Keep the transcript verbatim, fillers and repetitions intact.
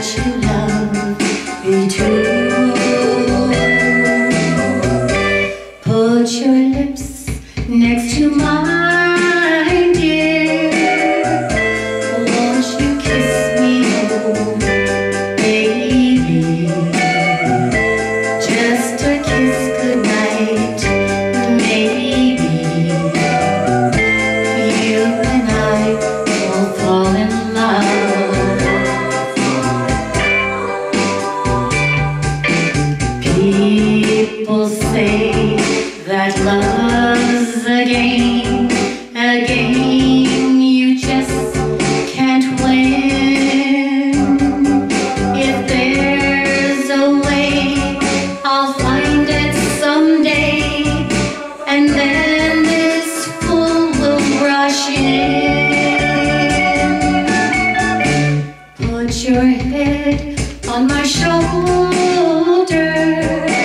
that you love me too. Put your lips next to mine, dear. Won't you kiss me, oh baby? Just a kiss goodnight, maybe. You and I will fall in love. People say that love's a game, a game you just can't win. If there's a way, I'll find it someday, and then this fool will rush in. Put your head on my shoulder.